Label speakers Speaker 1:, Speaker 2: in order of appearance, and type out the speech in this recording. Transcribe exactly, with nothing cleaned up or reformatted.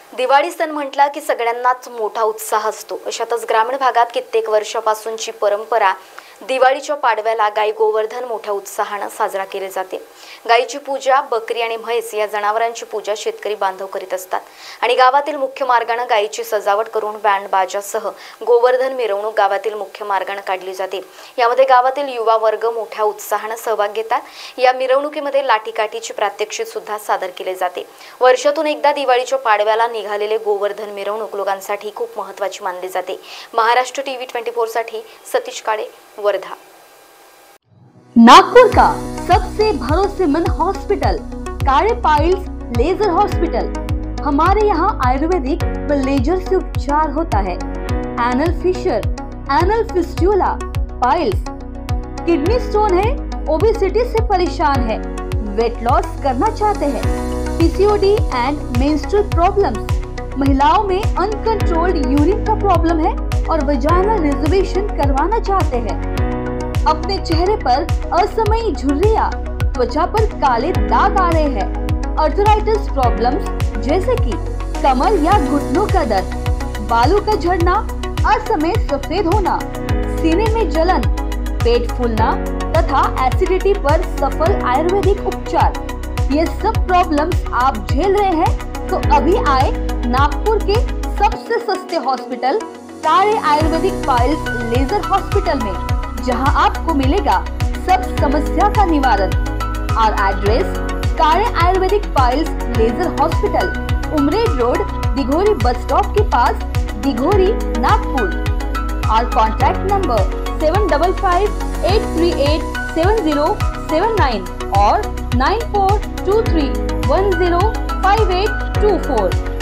Speaker 1: दिवाळी सण म्हटला की सगळ्यांनाच मोठा उत्साह असतो। अशातच ग्रामीण भागात कित्येक वर्षापासूनची परंपरा दिवाळीच्या पाडव्याला गाई गोवर्धन मोठ्या उत्साहाने साजरा केले जाते। गायीची पूजा, बकरी आणि म्हैस या जनावरांची पूजा शेतकरी बांधव करीत असतात आणि गावातील मुख्य मार्गाने गायीची सजावट करून बँड बाजासह गोवर्धन मिरवणूक गावातील मुख्य मार्गाने काढली जाते। यामध्ये गावातील युवा वर्ग मोठ्या उत्साहाने सहभाग घेतात। या मिरवणुकीमध्ये लाठीकाठीची प्रात्यक्षिक सुद्धा सादर केले जाते। वर्षातून एकदा दिवाळीच्या पाडव्याला निघालेले गोवर्धन मिरवणूक लोकांसाठी खूप महत्त्वाची मानली जाते। महाराष्ट्र टीव्ही चोवीस साठी सतीश काळे, वर्धा।
Speaker 2: नागपुर का सबसे भरोसेमंद hospital Kale piles laser hospital. हमारे यहाँ आयुर्वेदिक व लेजर से उपचार होता है। Anal fissure, anal fistula, piles, kidney stone है, ओबेसिटी से परेशान है, वेट लॉस करना चाहते हैं, पीसीओडी एंड मेंस्ट्रुअल प्रॉब्लम्स, महिलाओं में अनकंट्रोल्ड यूरिन का प्रॉब्लम है और वजाइनल रिजर्वेशन करवाना चाहते हैं, अपने चेहरे पर असमयी झुर्रियां, त्वचा पर काले दाग आ रहे हैं, अर्थराइटिस प्रॉब्लम्स जैसे कि कमर या घुटनों का दर्द, बालों का झड़ना, असमय सफेद होना, सीने में जलन, पेट फूलना तथा एसिडिटी पर सफल आयुर्वेदिक उपचार, ये सब प्रॉब्लम्स आप झेल रहे हैं तो अभी आए नागपुर के सबसे सस्ते hospital Kale Ayurvedic piles laser hospital में, जहां आपको मिलेगा सब समस्या का निवारण। और address Kale Ayurvedic piles laser hospital, Umred road, Dighori bus stop के पास, दिघोरी, नागपुर। और contact number seven double five eight three eight seven zero seven nine और nine four two three one zero five eight two four.